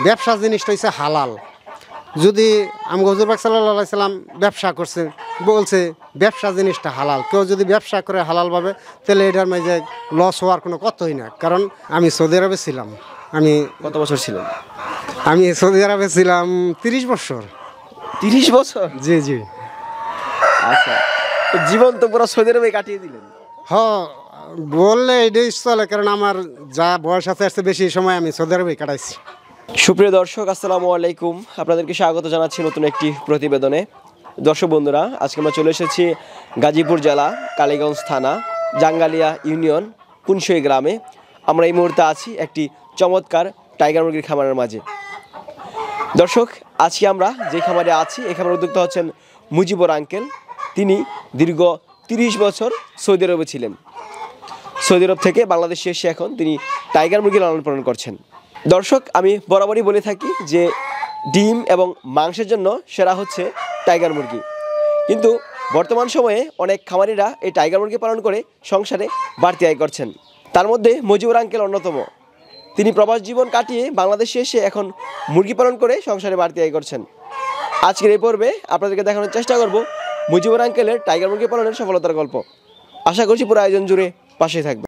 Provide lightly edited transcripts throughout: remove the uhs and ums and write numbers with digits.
ব্যবসা জিনিসটা হচ্ছে হালাল। যদি আমি হুজুর পাক সাল্লাল্লাহু আলাইহি সাল্লাম ব্যবসা করছে, বলছে ব্যবসা জিনিসটা হালাল। কেউ যদি ব্যবসা করে হালালভাবে, তাহলে এটার মাঝে লস হওয়ার কোনো কথাই না। কারণ আমি সৌদি আরবে ছিলাম। আমি কত বছর ছিলেন? আমি সৌদি আরবে ছিলাম 30 বছর। 30 বছর? জি জি। আচ্ছা, তো জীবন তো পুরো সৌদি আরবে কাটিয়ে দিলেন। হ, বললে এটাই চলে, কারণ আমার যা বয়স আছে এর চেয়ে বেশি সময় আমি সৌদি আরবে কাটাইছি। সুপ্রিয় দর্শক, আসসালামু আলাইকুম। আপনাদেরকে স্বাগত জানাচ্ছি নতুন একটি প্রতিবেদনে। দর্শক বন্ধুরা, আজকে আমরা চলে এসেছি গাজীপুর জেলা কালীগঞ্জ থানা জাঙ্গালিয়া ইউনিয়ন পুনশই গ্রামে। আমরা এই মুহূর্তে আছি একটি চমৎকার টাইগার মুরগির খামারের মাঝে। দর্শক, আজকে আমরা যে খামারে আছি, এই খামারের উদ্যোক্তা হচ্ছেন মুজিবুর আঙ্কেল। তিনি দীর্ঘ 30 বছর সৌদি আরবে ছিলেন। সৌদি আরব থেকে বাংলাদেশে এসে এখন তিনি টাইগার মুরগি লালন পালন করছেন। দর্শক, আমি বরাবরই বলে থাকি যে ডিম এবং মাংসের জন্য সেরা হচ্ছে টাইগার মুরগি। কিন্তু বর্তমান সময়ে অনেক খামারিরা এই টাইগার মুরগি পালন করে সংসারে বাড়তি আয় করছেন। তার মধ্যে মুজিবুর আঙ্কেল অন্যতম। তিনি প্রবাস জীবন কাটিয়ে বাংলাদেশে এসে এখন মুরগি পালন করে সংসারে বাড়তি আয় করছেন। আজকের এই পর্বে আপনাদেরকে দেখানোর চেষ্টা করব মুজিবুর আঙ্কেলের টাইগার মুরগি পালনের সফলতার গল্প। আশা করছি পুরো আয়োজন জুড়ে পাশে থাকবে।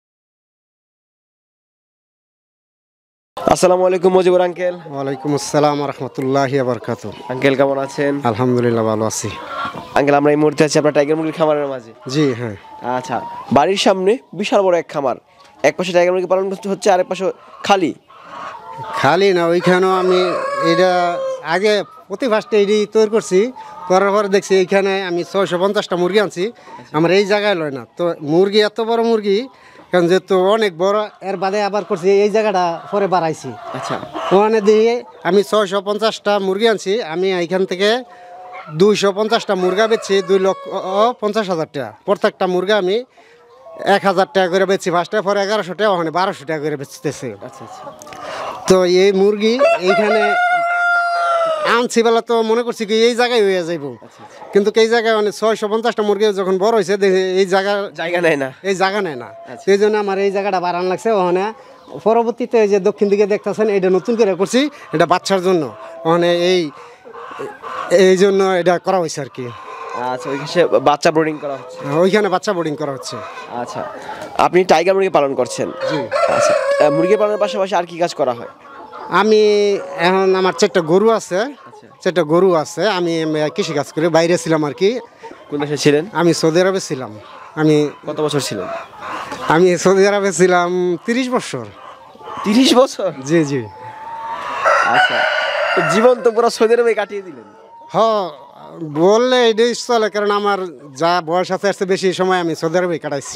আসসালামু আলাইকুম মুজিবুর আঙ্কেল। ওয়ালাইকুম আসসালাম রাহমাতুল্লাহি ওয়া বারাকাতুহু। আঙ্কেল কেমন আছেন? আলহামদুলিল্লাহ, ভালো আছি। আঙ্কেল, আমরা এই মুহূর্তে আছি আপনার টাইগার মুরগির খামারের মাঝে। জি হ্যাঁ। আচ্ছা, বাড়ির সামনে বিশাল বড় এক খামার। এক পাশে টাইগার মুরগি পালন হচ্ছে, আরেক পাশে খালি। খালি না, ওইখানেও আমি এটা আগে প্রতি ফার্স্টে এটি তৈরি করছি, করার পরে দেখছি এইখানে আমি 650টা মুরগি আনছি। আমার এই জায়গায় লয় না তো মুরগি, এত বড় মুরগি, কারণ যেহেতু অনেক বড়, এর বাদে আবার করছি এই জায়গাটা পরে বাড়াইছি। আচ্ছা, ওখানে দিয়ে আমি 650টা মুরগি আনছি। আমি এইখান থেকে 250টা মুরগা বেচছি 2,50,000 টাকা। প্রত্যেকটা মুরগা আমি 1,000 টাকা করে বেচছি ফার্স্টে, পরে 1100 টাকা, ওখানে 1200 টাকা করে বেচতেছে। আচ্ছা আচ্ছা। তো এই মুরগি এইখানে আনছি বেলা তো মনে করছি কি এই জায়গায় হয়ে যাইব, কিন্তু এই জায়গায় মানে 650টা মুরগি যখন বড় হয়েছে এই জায়গা নেয় না, এই জায়গা নেয় না। সেই জন্য আমার এই জায়গাটা বাড়ানো লাগছে। ওখানে পরবর্তীতে যে দক্ষিণ দিকে দেখতেছেন, এটা নতুন করে করছি, এটা বাচ্চার জন্য। ওখানে এই জন্য এটা করা হয়েছে আর কি। আচ্ছা, ওইখানে বাচ্চা ব্রিডিং করা হচ্ছে। ওইখানে বাচ্চা বোর্ডিং করা হচ্ছে। আচ্ছা, আপনি টাইগার মুরগি পালন করছেন? জি। আচ্ছা, মুরগি পালনের পাশাপাশি আর কি কাজ করা হয়? আমি এখন আমার 4টা গরু আছে। 4টা গরু আছে। আমি কৃষি কাজ করি, বাইরে ছিলাম আর কি। কোন দেশে ছিলেন? আমি সৌদি আরবে ছিলাম। আমি কত বছর ছিলেন? আমি সৌদি আরবে ছিলাম 30 বছর। 30 বছর? জি জি। আচ্ছা, তো জীবন তো পুরো সৌদি আরবে কাটিয়ে দিলেন। হ, বললে এটাই চলে, কারণ আমার যা বয়স আছে এর চেয়ে বেশি সময় আমি সৌদি আরবে কাটাইছি।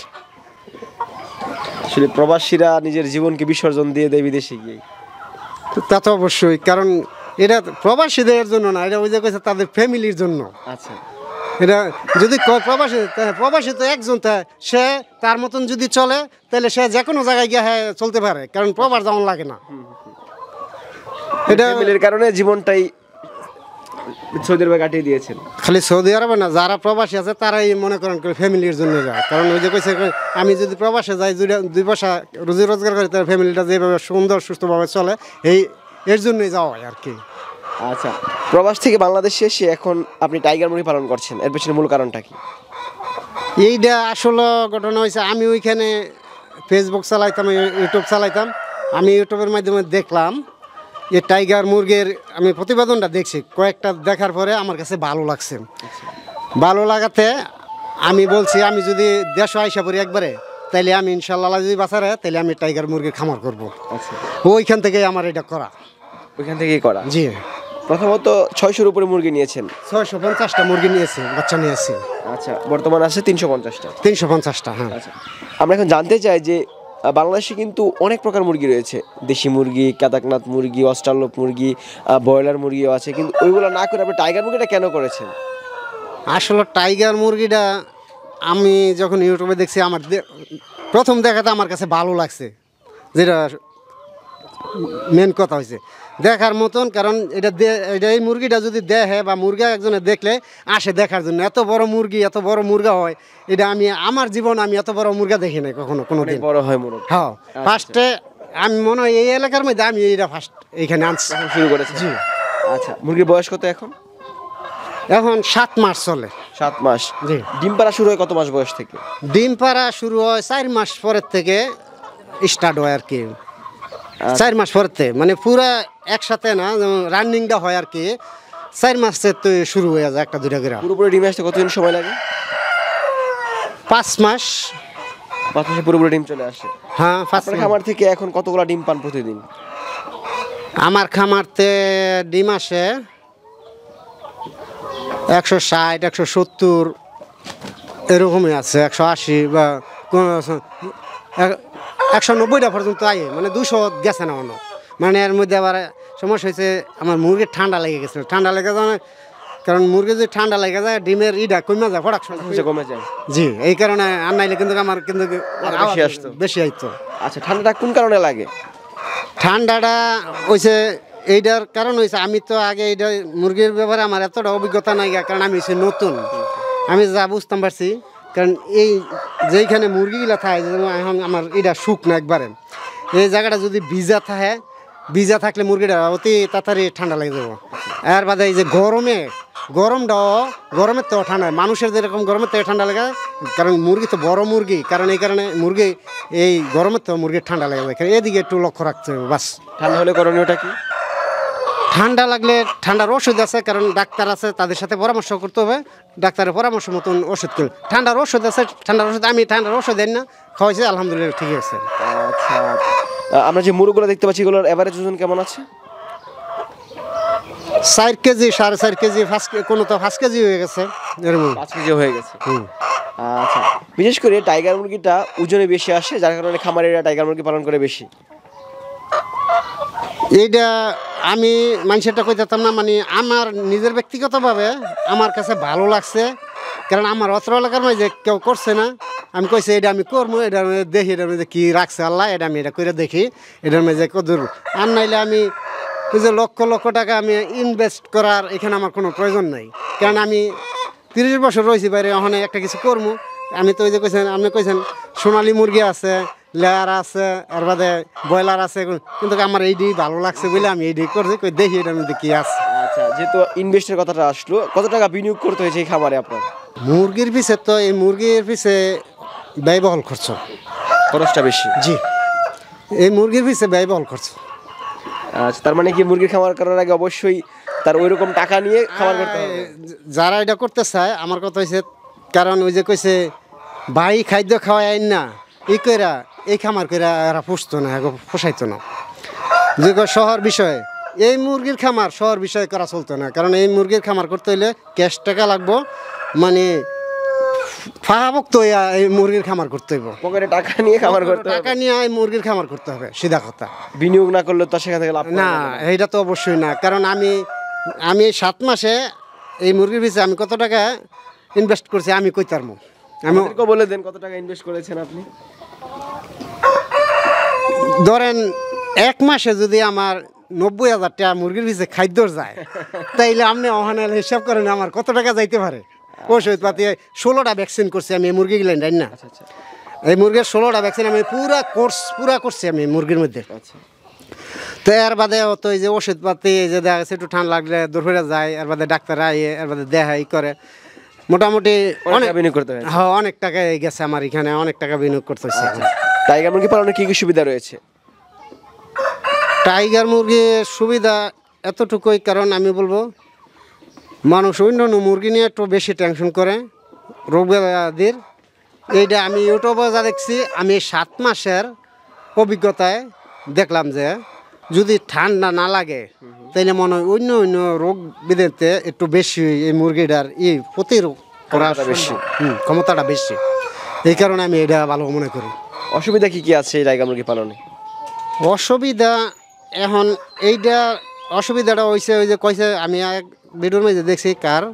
আসলে প্রবাসীরা নিজের জীবনকে বিসর্জন দিয়ে দেয় বিদেশে গিয়ে। তা তো অবশ্যই, কারণ এটা প্রবাসীদের জন্য না, এটা ওই যে কইছে তাদের ফ্যামিলির জন্য। আচ্ছা, এটা যদি প্রবাসী তো একজন, সে তার মতন যদি চলে, তাহলে সে যে কোনো জায়গায় গিয়ে চলতে পারে, কারণ প্রবাস যেমন লাগে না। এটা ফ্যামিলির কারণে জীবনটাই সৌদি আরবে কাটিয়ে দিয়েছেন। খালি সৌদি আরবে না, যারা প্রবাসী আছে তারাই মনে করেন ফ্যামিলির জন্য যায়। কারণ ওই যে কইছে আমি যদি প্রবাসে যাই, 2 পয়সা রুজি রোজগার করি, তার ফ্যামিলিটা যেভাবে সুন্দর সুস্থভাবে চলে, এর জন্যই যাওয়া হয় আর কি। আচ্ছা, প্রবাস থেকে বাংলাদেশে এসে এখন আপনি টাইগার মুরগি পালন করছেন, এর পেছনে মূল কারণটা কি? এইটা আসলে ঘটনা হয়েছে, আমি ওইখানে ফেসবুক চালাইতাম, ইউটিউব চালাইতাম। আমি ইউটিউবের মাধ্যমে দেখলাম যে টাইগার মুরগির, আমি প্রতিবেদনটা দেখছি, কয়েকটা দেখার পরে আমার কাছে ভালো লাগছে। ভালো লাগাতে আমি বলছি, আমি যদি দেশে আইসা পড়ি একবারে, তাইলে আমি ইনশাল্লাহ যদি বাঁচারে, তাহলে আমি টাইগার মুরগির খামার করব। আচ্ছা, ওইখান থেকে আমার এটা করা। ওইখান থেকেই করা? জি। প্রথমত 600-র উপরে মুরগি নিয়েছেন? 650টা মুরগি নিয়েছি, বাচ্চা নিয়েছি। আচ্ছা, বর্তমান আছে 350টা? 350টা, হ্যাঁ। আচ্ছা, আমরা এখন জানতে চাই যে বাংলাদেশে কিন্তু অনেক প্রকার মুরগি রয়েছে। দেশি মুরগি, কাদাকনাথ মুরগি, অস্ট্রালপ মুরগি, ব্রয়লার মুরগিও আছে, কিন্তু ওইগুলো না করে আপনি টাইগার মুরগিটা কেন করেছেন? আসলে টাইগার মুরগিটা আমি যখন ইউটিউবে দেখছি, আমার প্রথম দেখাতে আমার কাছে ভালো লাগছে, যেটা মেন কথা হয়েছে দেখার মতন। কারণ এটা এই মুরগিটা যদি দেখে বা মুরগা একজনে দেখলে আসে দেখার জন্য। এত বড় মুরগি, এত বড় মুরগা হয়, এটা আমি আমার জীবন আমি এত বড় মুরগা দেখি নাই কখনো, কোনোদিন। বড় হয় মুরগি? হ্যাঁ, ফার্স্টে আমি মনে হয় এই এলাকার মধ্যে আমি এইটা ফার্স্ট এইখানে আনছি। এখন শুরু করেছে? জি। আচ্ছা, মুরগির বয়স কত এখন? এখন 7 মাস চলে। 7 মাস। জি। ডিম পাড়া শুরু হয় কত মাস বয়স থেকে? ডিম পাড়া শুরু হয় 4 মাস পরের থেকে স্টার্ট হয় আর কি। 4 মাস পরের থেকে মানে পুরা একসাথে না, রানিংটা হয় আর কি 4 মাসের তো শুরু হয়ে যায় একটা দুইটা করে। পুরোপুরি ডিম আসতে কতদিন সময় লাগে? 5 মাস। 5 মাসে পুরোপুরি ডিম চলে আসে। হ্যাঁ 5 আপনার মাস। খামার থেকে এখন কতগুলো ডিম পান প্রতিদিন? আমার খামারতে ডিম আসে 160 170 এরকমই আছে, 180 বা 190টা পর্যন্ত আয়, মানে 200 গেছে না অন্য। মানে এর মধ্যে আবার সমস্যা হয়েছে আমার মুরগির ঠান্ডা লেগে গেছিল। ঠান্ডা লেগে যায়, কারণ মুরগি যদি ঠান্ডা লেগে যায় ডিমের ইটা কমে যায়, প্রোডাকশন কমে যায়। জি, এই কারণে আর নাইলে কিন্তু আমার কিন্তু আরো বেশি আসতো। বেশি আইতো। আচ্ছা, ঠান্ডাটা কোন কারণে লাগে? ঠান্ডাটা হয়েছে এইটার কারণ হয়েছে আমি তো আগে এইটা মুরগির ব্যাপারে আমার এতটা অভিজ্ঞতা নাই, কারণ আমি হচ্ছে নতুন। আমি যা বুঝতাম পারছি, কারণ এই যেইখানে মুরগিগুলা থাকে, যেমন এখন আমার এটা শুকনো একবারে, এই জায়গাটা যদি ভিজা থাকে, ভিজা থাকলে মুরগিটা অতি তাড়াতাড়ি ঠান্ডা লেগে যাবো। এর বাদে এই যে গরমের তো ঠান্ডা, মানুষের যেরকম গরমের থেকে ঠান্ডা লাগে, কারণ মুরগি তো বড় মুরগি, কারণ এই কারণে মুরগি এই গরমের তো মুরগির ঠান্ডা লেগে যায়, এদিকে একটু লক্ষ্য রাখতে হবে বাস। ঠান্ডা হলে করণীয়টা কি? ঠান্ডা লাগলে ঠান্ডার ওষুধ আছে, কারণ ডাক্তার আছে, তাদের সাথে পরামর্শ করতে হবে, ডাক্তারের পরামর্শ মতন ওষুধ করবে। ঠান্ডার ওষুধ আছে, ঠান্ডার ওষুধ আমি ঠান্ডার ওষুধ দেন না, খাওয়াইছি আলহামদুলিল্লাহ ঠিক আছে। আচ্ছা, আমরা যে মুরগিগুলো দেখতে পাচ্ছি এগুলোর এভারেজ ওজন কেমন আছে? 4 কেজি 4.5 কেজি, কোনো তো 5 কেজি হয়ে গেছে এরকম। 5 কেজি হয়ে গেছে। আচ্ছা, বিশেষ করে টাইগার মুরগিটা ওজনে বেশি আসে, যার কারণে খামারিরা টাইগার মুরগি পালন করে বেশি। এইটা আমি মানুষেরটা কইতাম না, মানে আমার নিজের ব্যক্তিগতভাবে আমার কাছে ভালো লাগছে, কারণ আমার অত্র এলাকার মধ্যে কেউ করছে না। আমি কইছি এটা আমি করবো, এটার মধ্যে দেখি এটার মধ্যে কী রাখছে আল্লাহ, এটা আমি এটা করে দেখি এটার মধ্যে কদূর। আর নাইলে আমি ওই যে লক্ষ লক্ষ টাকা আমি ইনভেস্ট করার এখানে আমার কোনো প্রয়োজন নাই, কারণ আমি 30 বছর রয়েছি বাইরে, ওখানে একটা কিছু করবো। আমি তো ওই যে কইছেন, আপনি কইছেন সোনালি মুরগি আছে, লেয়ার আছে, এর বাদে ব্রয়লার আছে, কিন্তু আমার এইটাই ভালো লাগছে বলে আমি এইটাই করছি, দেখি এটার মধ্যে কী আছে। আচ্ছা, যেহেতু ইনভেস্টের কথাটা আসলো, কত টাকা বিনিয়োগ করতে হয়েছে এই খামারে আপনার? মুরগির পিছে তো এই মুরগির পিছে ব্যয়বহুল খরচটা বেশি। জি, এই মুরগির পিছে ব্যয়বহুল খরচ। আচ্ছা, তার মানে কি মুরগির খামার করার আগে অবশ্যই তার ওইরকম টাকা নিয়ে খামার করতে হবে? যারা এটা করতে চায়, আমার কথা হয়েছে, কারণ ওই যে কইছে ভাই খাদ্য খাওয়াই আইন না, এই খামার করে এরা পুষতো না, পোষাইতো না। যে শহর বিষয়ে এই মুরগির খামার শহর বিষয়ে করা চলতো না, কারণ এই মুরগির খামার করতে হলে ক্যাশ টাকা লাগবো, মানে ফাহাভক্ত এই মুরগির খামার করতে হইব, পকেটে টাকা নিয়ে খামার করতে হবে, টাকা নিয়ে এই মুরগির খামার করতে হবে, সিধা কথা। বিনিয়োগ না করলে তো সেখান থেকে লাভ না, এইটা তো অবশ্যই না, কারণ আমি 7 মাসে এই মুরগির পিছে আমি কত টাকা ইনভেস্ট করছি আমি কইতারমু। আমি বলে দেন কত টাকা ইনভেস্ট করেছেন আপনি? ধরেন 1 মাসে যদি আমার 90,000 টাকা মুরগির পিছে খাদ্য যায়, তাইলে আপনি ওখানে হিসাব করেন আমার কত টাকা যাইতে পারে। ওষুধ পাতি 16টা ভ্যাকসিন করছি আমি মুরগি গিলেন না। আচ্ছা, এই মুরগির 16টা ভ্যাকসিন আমি পুরা করছি আমি মুরগির মধ্যে। আচ্ছা, তো এর বাদে তো এই যে ওষুধ পাতি, এই যে দেখা গেছে একটু ঠান্ডা লাগলে দূরে যায়, এর বাদে ডাক্তার আইয়ে এর বাদে দেখাই করে, মোটামুটি অনেক বিনিয়োগ করতে হয়। হ্যাঁ, অনেক টাকা গেছে আমার এখানে, অনেক টাকা বিনিয়োগ করতে হচ্ছে। টাইগার মুরগি পালনে কি কি সুবিধা রয়েছে? টাইগার মুরগির সুবিধা এতটুকুই, কারণ আমি বলবো মানুষ অন্যান্য মুরগি নিয়ে একটু বেশি টেনশন করে রোগ ব্যাধির। এইটা আমি ইউটিউবে যা দেখছি, আমি 7 মাসের অভিজ্ঞতায় দেখলাম যে যদি ঠান্ডা না লাগে তাইলে মনে হয় অন্য রোগ বিধিতে একটু বেশি এই মুরগিটার প্রতিরোধ করার বেশি ক্ষমতাটা বেশি, এই কারণে আমি এটা ভালো মনে করি। অসুবিধা কি কি আছে এই টাইগার মুরগি পালনে? অসুবিধা এখন এইটা অসুবিধাটা হয়েছে ওই যে কইছে, আমি এক ভিডিওর মধ্যে দেখছি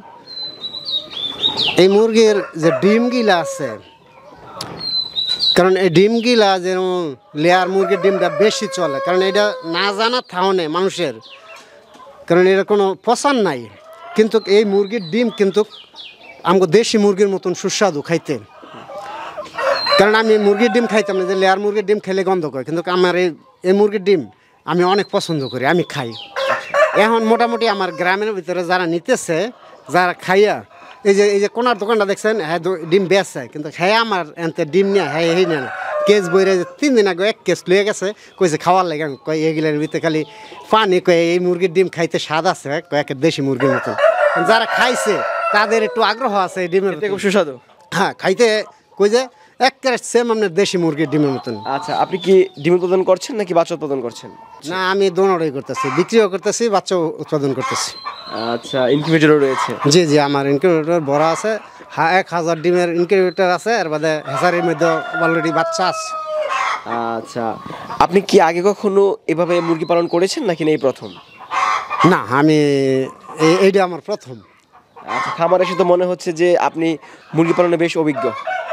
এই মুরগির যে ডিমগুলা আছে, কারণ এই ডিমগুলা যেমন লেয়ার মুরগির ডিমটা বেশি চলে, কারণ এটা না জানা থাহনে মানুষের, কারণ এটা কোনো পছন্দ নাই, কিন্তু এই মুরগির ডিম কিন্তু আমাকে দেশি মুরগির মতন সুস্বাদু খাইতে। কারণ আমি মুরগির ডিম খাইতাম না, যে লেয়ার মুরগির ডিম খেলে গন্ধ করে, কিন্তু আমার এই মুরগির ডিম আমি অনেক পছন্দ করি, আমি খাই। এখন মোটামুটি আমার গ্রামের ভিতরে যারা নিতেছে, যারা খাইয়া এই যে কোনার দোকানটা দেখছেন, হ্যাঁ ডিম বেচছে, কিন্তু হ্যাঁ আমার এনতে ডিম নিয়ে হ্যাঁ এই না কেস বইরে 3 দিন আগে 1 কেস লয়ে গেছে, কইছে খাওয়ার লাগে, কয় এগুলোর ভিতরে খালি পানি, কয় এই মুরগির ডিম খাইতে স্বাদ আছে, কয় একের দেশি মুরগির মতন। যারা খাইছে তাদের একটু আগ্রহ আছে এই ডিমের, খুব সুস্বাদু। হ্যাঁ খাইতে কই যে একেবারে সেম আপনার দেশি মুরগির ডিমের মতন। আচ্ছা, আপনি কি ডিম উৎপাদন করছেন নাকি বাচ্চা উৎপাদন করছেন? না, আমি দোনোটাই করতেছি, বিক্রিও করতেছি, বাচ্চা উৎপাদন করতেছি। আচ্ছা, ইনকিউবেটরও রয়েছে? জি জি, আমার ইনকিউবেটর বড় আছে, 1000 ডিমের ইনকিউবেটর আছে, আর বাদে হ্যাচারির মধ্যে অলরেডি বাচ্চা আছে। আচ্ছা, আপনি কি আগে কখনো এভাবে মুরগি পালন করেছেন নাকি এই প্রথম? না, আমি এইটা আমার প্রথম। আচ্ছা, খামার এসে তো মনে হচ্ছে যে আপনি মুরগি পালনে বেশ অভিজ্ঞ।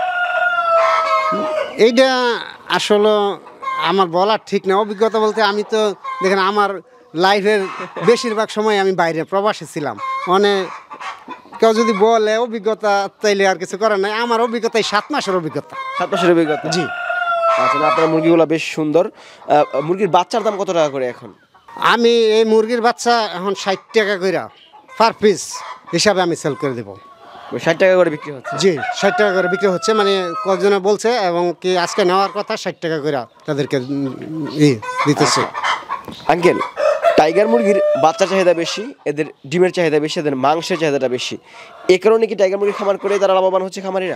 এইটা আসলে আমার বলার ঠিক না, অভিজ্ঞতা বলতে আমি তো দেখেন আমার লাইফের বেশিরভাগ সময় আমি বাইরে প্রবাসে ছিলাম, মানে কেউ যদি বলে অভিজ্ঞতা তাইলে আর কিছু করার নাই, আমার অভিজ্ঞতা 7 মাসের অভিজ্ঞতা। 7 মাসের অভিজ্ঞতা? জি। আচ্ছা, আপনার মুরগিগুলো বেশ সুন্দর। মুরগির বাচ্চার দাম কত টাকা করে এখন? আমি এই মুরগির বাচ্চা এখন 60 টাকা করে পার পিস হিসাবে আমি সেল করে দেবো। 60 টাকা করে বিক্রি হচ্ছে? জি, 60 টাকা করে বিক্রি হচ্ছে, মানে কয়েকজনে বলছে এবং কি আজকে নেওয়ার কথা 60 টাকা করে তাদেরকে দিতেছে। আঙ্কেল, টাইগার মুরগির বাচ্চার চাহিদা বেশি, এদের ডিমের চাহিদা বেশি, এদের মাংসের চাহিদাটা বেশি, এ কারণে কি টাইগার মুরগি খামার করে তারা লাভবান হচ্ছে খামারিরা?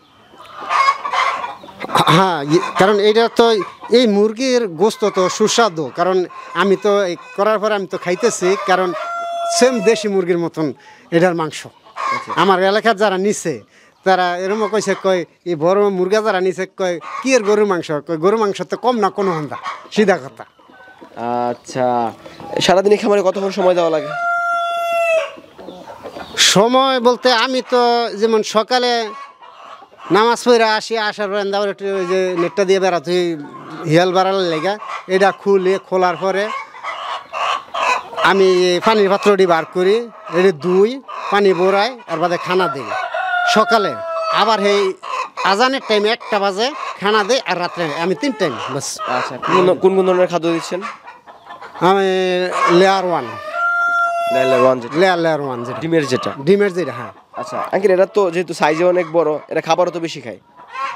হ্যাঁ, কারণ এইটা তো এই মুরগির গোস্ত তো সুস্বাদু, কারণ আমি তো করার পরে আমি তো খাইতেছি, কারণ সেম দেশি মুরগির মতন এটার মাংস। আমার এলাকার যারা নিছে তারা এরকম কইছে, কয় এই বড় মুরগা যারা নিছে, কয় কি এর গরুর মাংস, কয় গরুর মাংস তো কম না কোনো হন্দা, সিধা কথা। আচ্ছা, সারাদিন এই খামারে কতক্ষণ সময় দেওয়া লাগে? সময় বলতে আমি তো যেমন সকালে নামাজ পড়ে আসার পরে আবার একটু ওই যে নেটটা দিয়ে বেড়াতে হিয়াল বাড়ার লেগা, এটা খোলার পরে আমি পানির পাত্রটি বার করি, এটি ধুই, পানি ভরাই, আর বাদে খানা দিই সকালে, আবার এই আজানের টাইমে 1টা বাজে খানা দিই, আর রাত্রে আমি 3 টাইম বাস। আচ্ছা, কোন কোন ধরনের খাদ্য দিচ্ছেন? আমি লেয়ার ওয়ান যেটা ডিমের যেটা? ডিমের যেটা, হ্যাঁ। আচ্ছা আঙ্কেল, এরা তো যেহেতু সাইজে অনেক বড়, এরা খাবারও তো বেশি খায়।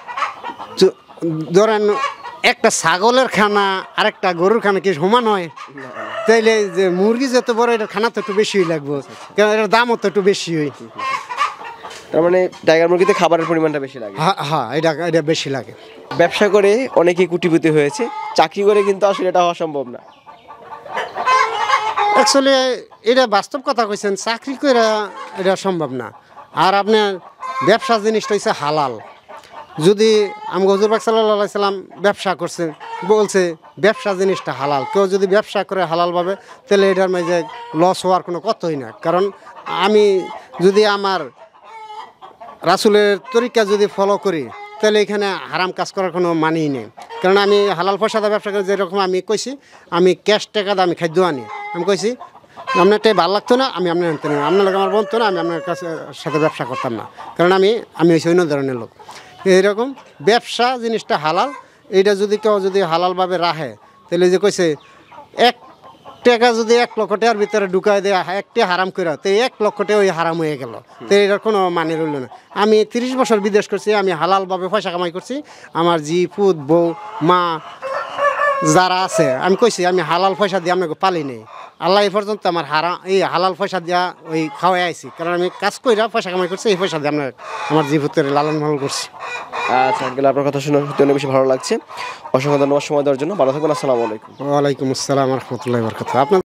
ধরেন একটা ছাগলের খানা আর একটা গরুর খানা কি সমান হয়? তাইলে যে মুরগি যত বড়, এটার খানা তো একটু বেশি লাগবে, কারণ এটার দামও তো একটু বেশি হয়। তার মানে টাইগার মুরগিতে খাবারের পরিমাণটা বেশি লাগে? হ্যাঁ, এটা বেশি লাগে। ব্যবসা করে অনেকেই কোটিপতি হয়েছে, চাকরি করে কিন্তু আসলে এটা হওয়া সম্ভব না। অ্যাকচুয়ালি এটা বাস্তব কথা কইছেন, চাকরি করে এটা সম্ভব না। আর আপনার ব্যবসা জিনিসটা হচ্ছে হালাল। যদি আমি হুজুর পাক সাল্লাল্লাহু আলাইহি সাল্লাম ব্যবসা করছে, বলছে ব্যবসা জিনিসটা হালাল, কেউ যদি ব্যবসা করে হালালভাবে, তাহলে এটার মাঝে লস হওয়ার কোনো কথাই না। কারণ আমি যদি আমার রাসূলের তরিকা যদি ফলো করি, তাহলে এখানে হারাম কাজ করার কোনো মানেই নেই। কারণ আমি হালাল পয়সাতে ব্যবসা করি, যেরকম আমি কইছি আমি ক্যাশ টাকা দিয়ে আমি খাদ্য আনি, আমি কইছি আপনারটাই ভালো লাগতো না, আমি আপনার আনতে না, আপনার লোক আমার বলতো না, আমি আপনার কাছে সাথে ব্যবসা করতাম না, কারণ আমি হচ্ছে অন্য ধরনের লোক। এইরকম ব্যবসা জিনিসটা হালাল, এইটা যদি কেউ যদি হালালভাবে রাখে, তাহলে যে কইছে 1 টাকা যদি 1 লক্ষ টাকার ভিতরে ঢুকাই দেয়, 1টা হারাম করে, তো 1 লক্ষ টাকা ওই হারাম হয়ে গেল, তো এটার কোনো মানে রইল না। আমি 30 বছর বিদেশ করছি, আমি হালালভাবে পয়সা কামাই করছি, আমার জি পুত বউ মা যারা আছে, আমি কইছি আমি হালাল পয়সা দিয়ে আপনাকে পালি নেই, আল্লাহ এই পর্যন্ত আমার এই হালাল পয়সা দিয়া ওই খাওয়াই আইছি, কারণ আমি কাজ কইরা পয়সা কামাই করছি, এই পয়সা দিয়ে আমার জি পুত্রের লালন পালন করছি। আচ্ছা আঙ্কেল, আপনার কথা শুনে সত্যি অনেক বেশি ভালো লাগছে। অসংখ্য ধন্যবাদ সময় দেওয়ার জন্য। ভালো থাকবেন। আসসালামু আলাইকুম। ওয়ালাইকুম আসসালাম রহমতুল্লাহ বরকাতুহু। আপনার